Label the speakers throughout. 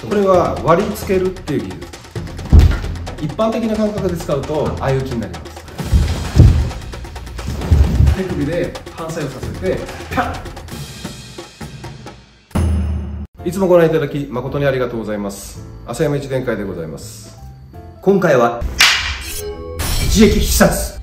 Speaker 1: これは割り付けるっていう技術。一般的な感覚で使うと相打ちになります。手首で反作用させてパッ。いつもご覧いただき誠にありがとうございます。浅山一伝会でございます。
Speaker 2: 今回は一撃必殺。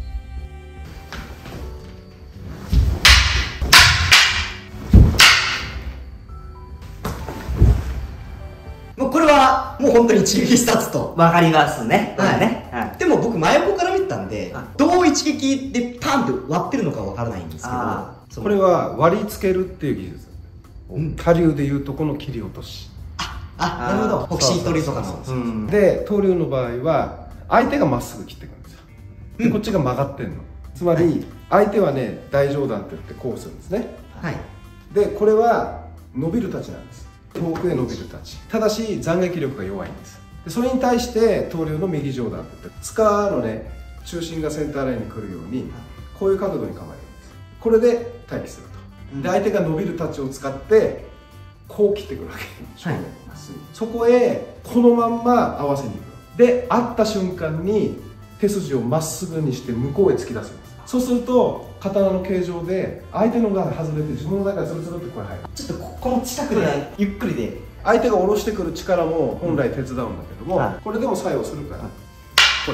Speaker 2: もうこれはもう本当に一撃必殺と
Speaker 3: わかりますね。
Speaker 2: はい
Speaker 3: ね。はい。
Speaker 2: でも僕真横から見てたんで、どう一撃でパンって割ってるのかわからないんですけど、
Speaker 1: これは割り付けるっていう技術。他流でいうとこの切り落とし。
Speaker 2: なるほど。北進取りとかの。
Speaker 1: で東流の場合は相手がまっすぐ切っていくんですよ。でこっちが曲がってんの。つまり相手はね大上段って言ってこうするんですね。
Speaker 2: はい。
Speaker 1: でこれは伸びる太刀なんです。遠くへ伸びる太刀。ただし斬撃力が弱いんです。でそれに対して東流の右上段って言って柄のね中心がセンターラインに来るようにこういう角度に構えるんです。これで待機すると。で相手が伸びる太刀を使ってこう切ってくるわけ。正面まっすぐ。そこへこのまんま合わせにいく。で会った瞬間に手筋をまっすぐにして向こうへ突き出すんです。そうすると刀の形状で相手のが外れて自分の中でツルツルってこれ入る。
Speaker 2: ちょっとこの近くでゆっくりで
Speaker 1: 相手が下ろしてくる力も本来手伝うんだけども、これでも作用するから、ほら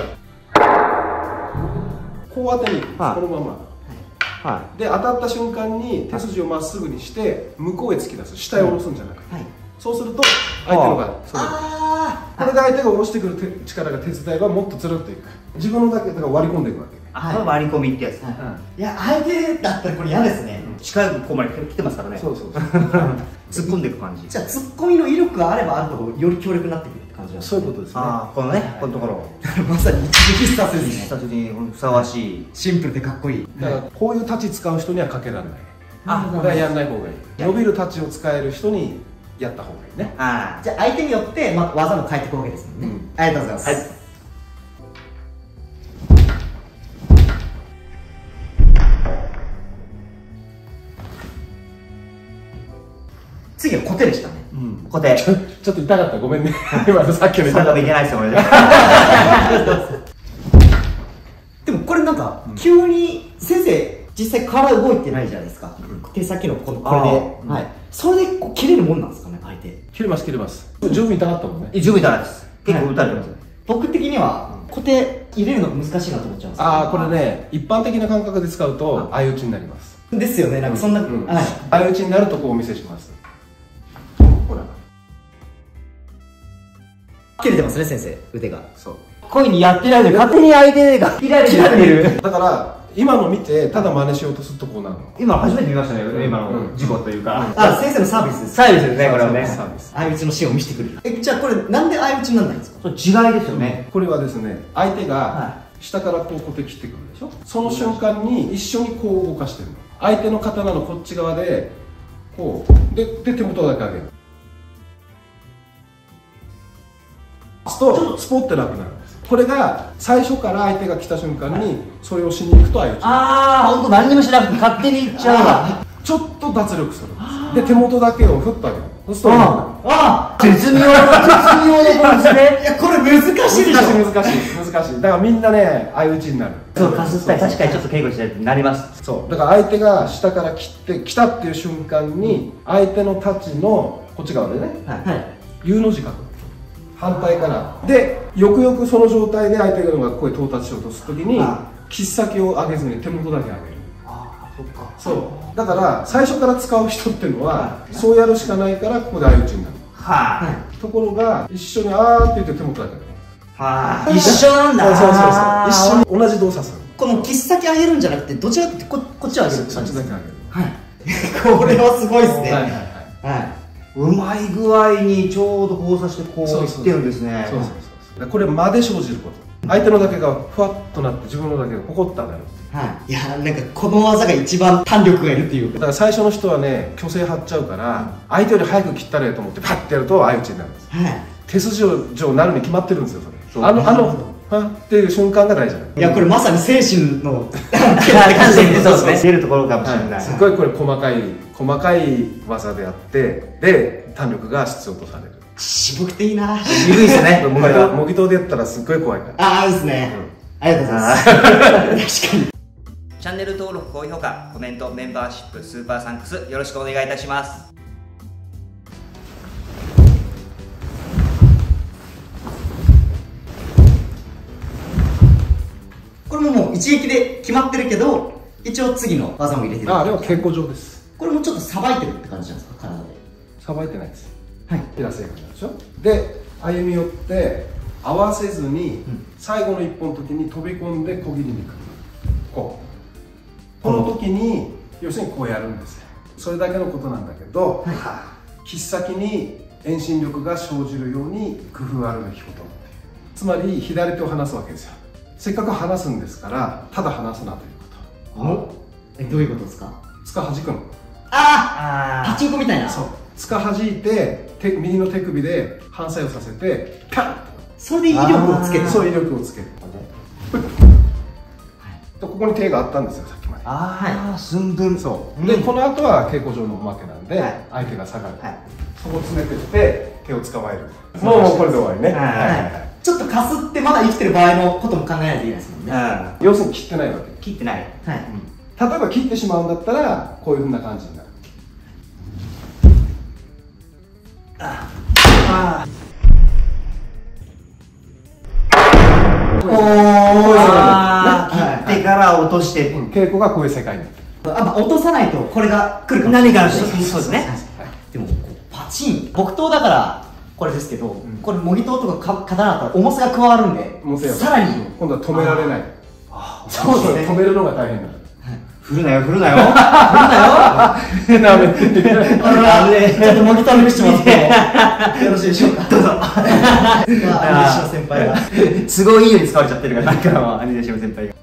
Speaker 1: こう当てにいく、このまま、で当たった瞬間に手筋をまっすぐにして向こうへ突き出す。下へ下ろすんじゃなくて、そうすると相手のがそれこれで相手が下ろしてくる力が手伝えばもっとつるっといく。自分のだけだから割り込んでいくわけ。
Speaker 3: これ割り込みってやつ。
Speaker 2: いや相手だったらこれ嫌ですね。
Speaker 3: 近いとこまで来てますからね。
Speaker 1: そうそうそう。
Speaker 3: 突っ込んでいく感じ。
Speaker 2: じゃあ突っ込みの威力があればあるほどより強力になってくるって感じなんです
Speaker 1: そういうことですね。
Speaker 3: このね、このところ。
Speaker 2: まさに一撃必殺ですね。
Speaker 3: 必殺にふさわしい。
Speaker 2: シンプルでかっこいい。
Speaker 1: だからこういう太刀使う人にはかけられない。これはやんない方がいい。伸びる太刀を使える人にやった方がいいね。
Speaker 2: じゃあ相手によって技も変えていくわけですもんね。ありがとうございます。次は小手でしたね。
Speaker 3: 小手。
Speaker 1: ちょっと痛かった、ごめんね。今のさっきの痛かった。
Speaker 3: いけないですよ、俺。
Speaker 2: でもこれなんか急に先生実際体動いてないじゃないですか。手先のこれで、それでこう切れるもんなんですかね、相手。
Speaker 1: 切れます切れます。十分痛かったもんね。
Speaker 3: 十分痛かったです。結構打たれてます。
Speaker 2: 僕的には小手入れるのが難しいなと思っちゃうんですよ。
Speaker 1: これね、一般的な感覚で使うと相打ちになります。
Speaker 2: ですよね、なんかそんな
Speaker 1: 相打ちになるとこをお見せします。ほら
Speaker 2: 切れてますね、先生、腕が。
Speaker 1: そう。
Speaker 3: 恋にやってないのに勝手に相手が切られてる。
Speaker 1: だから今の見てただ真似しようとするとこうなるの。
Speaker 3: 今初めて見ましたね、今の事故というか。
Speaker 2: 先生のサービスです。
Speaker 3: サービスですね、これはね。
Speaker 2: 相打ちのシーンを見せてくれる。じゃあこれなんで相打ちにならないんですか。
Speaker 3: 違いですよね。
Speaker 1: これはですね、相手が下からこう小手切ってくるでしょ。その瞬間に一緒にこう動かしてるの。相手の刀のこっち側でこうで手元だけ上げる。とスポッてなくなるんです。これが最初から相手が来た瞬間にそれをしに行くと相打ち。
Speaker 3: 本当何にもしなくて勝手にいっちゃうわ。
Speaker 1: ちょっと脱力するんです。で手元だけを振ってあげる。そうすると
Speaker 3: 絶妙なポンですね。
Speaker 2: いやこれ難しいでしょ。
Speaker 1: 難しい。だからみんなね相打ちになる。
Speaker 3: そう、かすったり確かにちょっと稽古してなります。
Speaker 1: そうだから相手が下から切ってきたっていう瞬間に相手の太刀のこっち側でね U の字書く。反対からでよくよくその状態で相手がここへ到達しようとするときに切っ先を上げずに手元だけ上げる。そうだから最初から使う人っていうのはそうやるしかないからここで相打ちになる。ところが一緒にあーって言って手元だけ上げる。
Speaker 3: 一緒なんだ。
Speaker 1: そう一緒に同じ動作する。
Speaker 2: この切っ先上げるんじゃなくてどちらかってこっちを上げる。
Speaker 1: そっちだけ上げる。
Speaker 2: これはすごいですね。
Speaker 3: うまい具合にちょうど交差してこういってるんですね。
Speaker 1: これ間で生じること。相手のだけがふわっとなって自分のだけがポコッと上がる。
Speaker 2: いやなんかこの技が一番弾力がいるっていう。
Speaker 1: だから最初の人はね虚勢張っちゃうから相手より早く切ったらええと思ってパッてやると相打ちになるんです。手筋上なるに決まってるんですよそれ。はっていう瞬間が大事なの。
Speaker 2: いやこれまさに精神の
Speaker 3: 感じでそうですね。出るところかもしれない。
Speaker 1: すごいこれ細かい技であってで弾力が必要とされる。
Speaker 2: 渋くていいな。
Speaker 3: 渋いですね。
Speaker 1: これは模擬刀でやったらすっごい怖いから。
Speaker 2: ああ、いいですね。ありがとうございます。確かに。
Speaker 4: チャンネル登録、高評価、コメント、メンバーシップ、スーパーサンクスよろしくお願いいたします。
Speaker 2: これもう一撃で決まってるけど、一応次の技も入れてる。
Speaker 1: あれは稽古場です。
Speaker 2: これもちょっとさばいてるって感じなんですか、体で。
Speaker 1: さばいてないです。
Speaker 2: はい。
Speaker 1: 手な正解なんでしょ。で、歩み寄って合わせずに、最後の一本の時に飛び込んで小切りに行く。この時に要するにこうやるんですよ。それだけのことなんだけど、切っ先に遠心力が生じるように工夫あるべきこと。つまり左手を離すわけですよ。せっかく離すんですからただ離すなということ。
Speaker 2: どういうことですか？
Speaker 1: つか弾くの。
Speaker 2: ああ、パチンコみたいな。
Speaker 1: そう。つか弾いて右の手首で反作用させてパン。
Speaker 2: それで威力をつける。
Speaker 1: そう、威力をつける。ここに手があったんですよ、さっきまで。
Speaker 3: ああ、寸分。
Speaker 1: そう。で、この後は稽古場のおまけなんで、相手が下がる。そこ詰めてって手を捕まえる。もうこれで終わりね。
Speaker 2: ちょっとかすってまだ生きてる場合のことも考えないといけないですもんね。
Speaker 1: 要するに切ってないわけ。
Speaker 4: 切ってない。
Speaker 2: はい。
Speaker 1: 例えば切ってしまうんだったら、こういうふうな感じになる。
Speaker 3: 切ってから落として。
Speaker 1: 稽古がこういう世界になってる。
Speaker 2: 落とさないとこれが来るかもしれない。何がそうですね。でもパチン木刀だからこれですけど、これ模擬刀とか刀だったら重さが加わるんで、さらに
Speaker 1: 今度は止められない。
Speaker 2: そうですね。
Speaker 1: 止めるのが大変だ。
Speaker 3: 振るなよ、振るなよ。
Speaker 1: ダメ。
Speaker 2: ちょっと模擬刀の口もよろしいでしょうか。どうぞ。兄弟子の先輩が
Speaker 3: すごいいいように使われちゃってるから、なんか兄弟子の先輩が。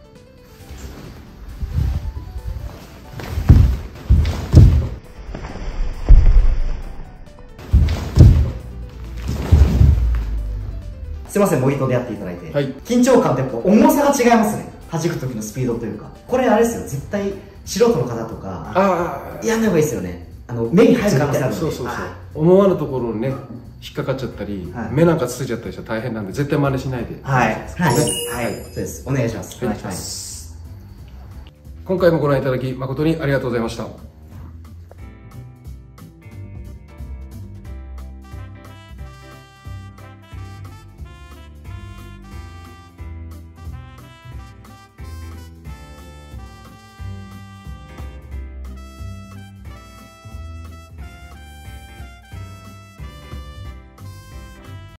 Speaker 2: すいません、模擬刀でやっていただいて、
Speaker 1: はい、
Speaker 2: 緊張感ってやっぱ重さが違いますね。弾く時のスピードというか、これあれですよ、絶対素人の方とかやんない方がいいですよね。目に入る可能性あるので。
Speaker 1: そう思わぬところにね引っかかっちゃったり、目なんかつついちゃったりしたら大変なんで絶対真似しないで。
Speaker 2: はい、そうです。お願いします。
Speaker 1: 今回もご覧いただき誠にありがとうございました。